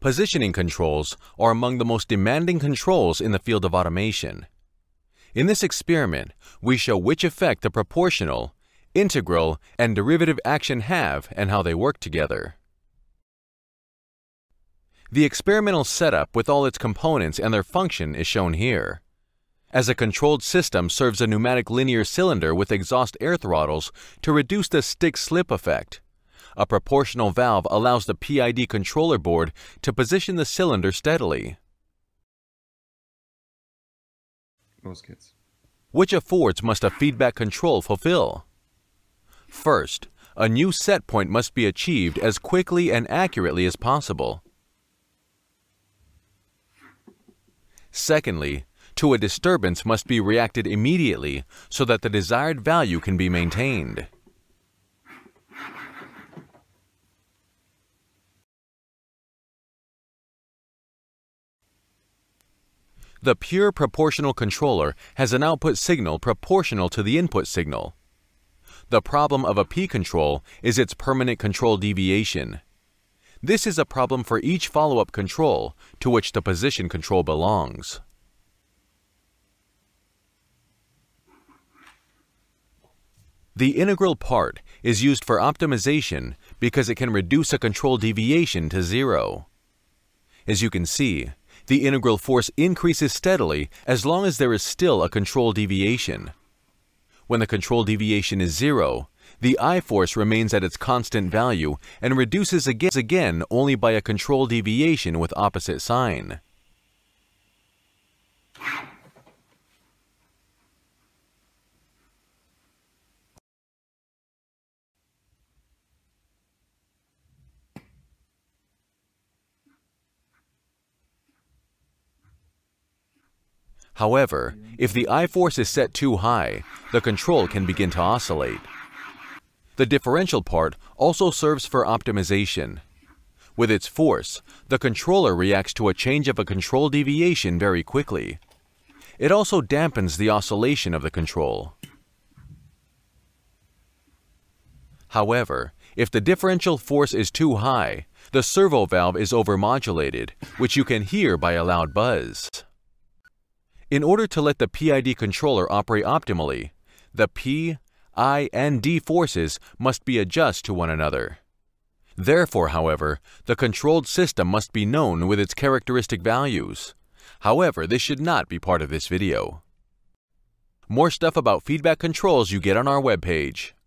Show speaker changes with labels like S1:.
S1: Positioning controls are among the most demanding controls in the field of automation. In this experiment, we show which effect the proportional, integral, and derivative action have and how they work together. The experimental setup with all its components and their function is shown here. As a controlled system serves a pneumatic linear cylinder with exhaust air throttles to reduce the stick-slip effect. A proportional valve allows the PID controller board to position the cylinder steadily.
S2: Most kids.
S1: Which affords must a feedback control fulfill? First, a new set point must be achieved as quickly and accurately as possible. Secondly, to a disturbance must be reacted immediately so that the desired value can be maintained. The pure proportional controller has an output signal proportional to the input signal. The problem of a P control is its permanent control deviation. This is a problem for each follow-up control to which the position control belongs. The integral part is used for optimization because it can reduce a control deviation to 0. As you can see, the integral force increases steadily as long as there is still a control deviation. When the control deviation is 0, the I force remains at its constant value and reduces again only by a control deviation with opposite sign. However, if the I force is set too high, the control can begin to oscillate. The differential part also serves for optimization. With its force, the controller reacts to a change of a control deviation very quickly. It also dampens the oscillation of the control. However, if the differential force is too high, the servo valve is overmodulated, which you can hear by a loud buzz. In order to let the PID controller operate optimally, the P, I, and D forces must be adjusted to one another. Therefore, however, the controlled system must be known with its characteristic values. However, this should not be part of this video. More stuff about feedback controls you get on our webpage.